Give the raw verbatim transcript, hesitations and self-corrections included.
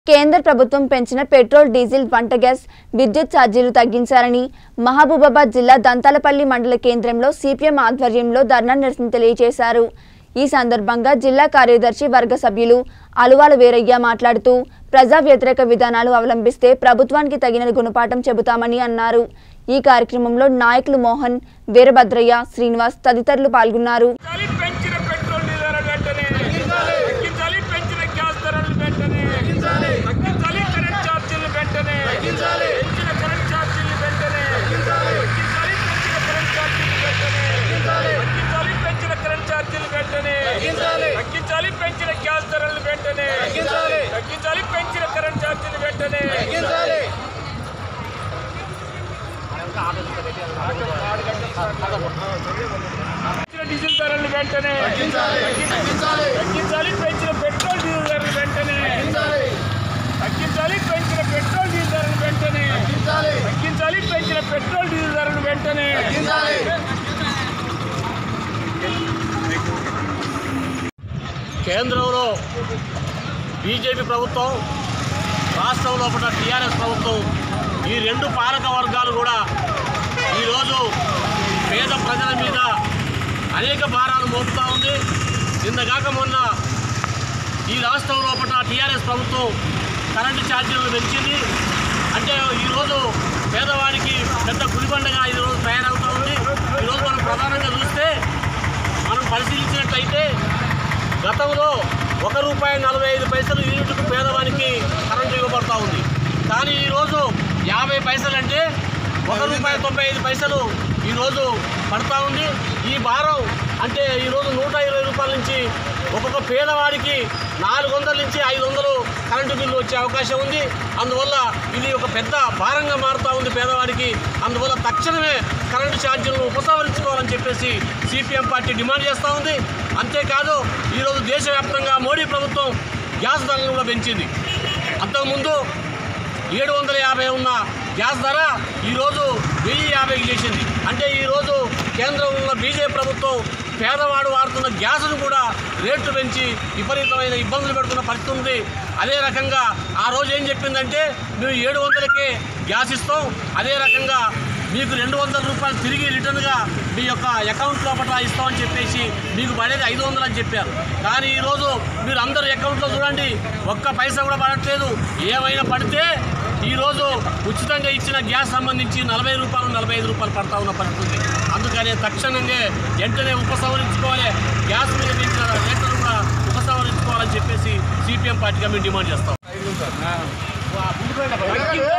కేంద్ర ప్రభుత్వం పెంచిన పెట్రోల్ డీజిల్ వంట గ్యాస్ విద్యుత్ ఛార్జీలు తగ్గించాలని మహబూబాబాద్ జిల్లా దంతాలపల్లి మండల కేంద్రంలో సిపిఎం ఆధ్వర్యంలో ధర్నా నిరసన తెలియజేశారు। ఈ సందర్భంగా జిల్లా కార్యదర్శి వర్గ సభ్యులు అలువాల వీరయ్య మాట్లాడుతూ ప్రజా వ్యతిరేక విధానాలు అవలంబిస్తే ప్రభుత్వానికి తగిన గుణపాఠం చెబుతామని అన్నారు। ఈ కార్యక్రమంలో నాయకులు మోహన్, వీరభద్రయ్య, శ్రీనివాస్ తదితరులు పాల్గొన్నారు। డీజిల్ ధరలు వెంటనే తగ్గించాలి, పెంచిన పెట్రోల్ డీజిల్ ధరలు వెంటనే తగ్గించాలి, పెంచిన పెట్రోల్ డీజిల్ ధరలు వెంటనే తగ్గించాలి, పెంచిన పెట్రోల్ డీజిల్ ధరలు వెంటనే కేంద్రంలో బీజేపీ ప్రభుత్వం, రాష్ట్రంలో ఉన్న టీఆర్ఎస్ ప్రభుత్వం, ఈ రెండు పాలక వర్గాలు కూడా ఈరోజు పేద ప్రజల మీద అనేక భారాలు మోపుతూ ఉంది। నిన్నగాక మొన్న ఈ రాష్ట్రంలో ఉన్న టీఆర్ఎస్ ప్రభుత్వం కరెంటు ఛార్జీలను పెంచింది। అంటే ఈరోజు పేదవాడికి పెద్ద గుడిబండగా ఈరోజు తయారవుతూ ఉంది। ఈరోజు మనం ప్రధానంగా చూస్తే మనం పరిశీలించినట్లయితే గతంలో ఒక రూపాయి నలభై ఐదు పైసలు యూనిట్కు పేదవానికి కరెంటు ఇవ్వబడతా ఉంది। కానీ ఈరోజు యాభై పైసలు అంటే ఒక రూపాయి తొంభై ఐదు పైసలు ఈరోజు పడతా ఉంది। ఈ భారం అంటే ఈరోజు నూట ఇరవై రూపాయల నుంచి ఒక్కొక్క పేదవాడికి నాలుగు వందల నుంచి ఐదు వందలు కరెంటు బిల్లు వచ్చే అవకాశం ఉంది। అందువల్ల ఇది ఒక పెద్ద భారంగా మారుతూ ఉంది పేదవాడికి। అందువల్ల తక్షణమే కరెంటు ఛార్జీలను ఉపసంహరించుకోవాలని చెప్పేసి సిపిఎం పార్టీ డిమాండ్ చేస్తూ ఉంది। అంతేకాదు ఈరోజు దేశవ్యాప్తంగా మోడీ ప్రభుత్వం గ్యాస్ ధరలను కూడా పెంచింది। అంతకుముందు ఏడు వందల యాభై ఉన్న గ్యాస్ ధర ఈరోజు వెయ్యి యాభైకి చేసింది। అంటే ఈరోజు కేంద్రంలో బీజేపీ ప్రభుత్వం పేదవాడు వాడుతున్న గ్యాస్ను కూడా రేట్లు పెంచి విపరీతమైన ఇబ్బందులు పెడుతున్న పరిస్థితి ఉంది। అదే రకంగా ఆ రోజు ఏం చెప్పిందంటే మేము ఏడు వందలకే గ్యాస్ ఇస్తాం, అదే రకంగా మీకు రెండు వందల రూపాయలు తిరిగి రిటర్న్గా మీ యొక్క అకౌంట్ లోపల ఇస్తామని చెప్పేసి మీకు పడేది ఐదు వందలు అని చెప్పారు। కానీ ఈరోజు మీరు అందరు అకౌంట్లో చూడండి, ఒక్క పైసా కూడా పడట్లేదు। ఏమైనా పడితే ఈరోజు ఉచితంగా ఇచ్చిన గ్యాస్ సంబంధించి నలభై రూపాయలు నలభై ఐదు రూపాయలు పడతా ఉన్న పరిస్థితి। అందుకనే తక్షణంగా వెంటనే ఉపసంహరించుకోవాలి, గ్యాస్ మీద పెంచిన రేట్లను కూడా ఉపసంహరించుకోవాలని చెప్పేసి సిపిఎం పార్టీగా మేము డిమాండ్ చేస్తాం।